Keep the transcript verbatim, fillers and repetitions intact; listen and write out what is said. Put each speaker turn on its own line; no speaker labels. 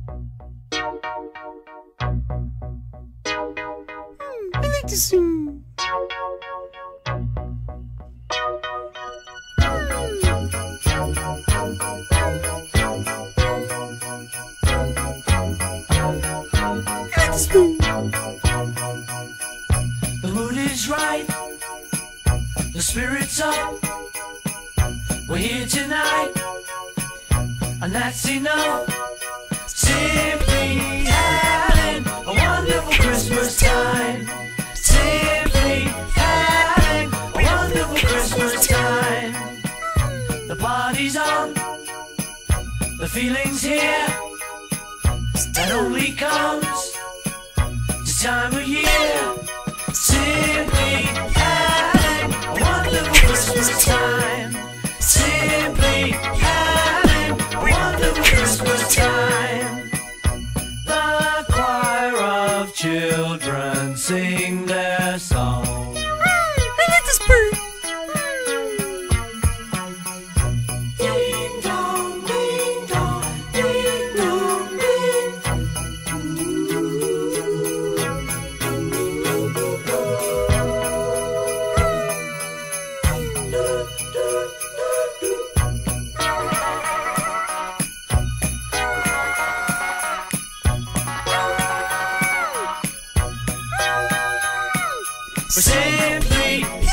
I like to sing.
The mood is right, the spirit's up. We're here tonight, and that's enough. Simply having a wonderful Christmas time. Simply having a wonderful Christmas time. The party's on, the feeling's here. That only comes this time of year. Simply having a wonderful Christmas time. Simply having a wonderful Christmas time. The choir of children sing their song.
I like this bird.
Ding dong, ding dong, ding dong, ding. We're simply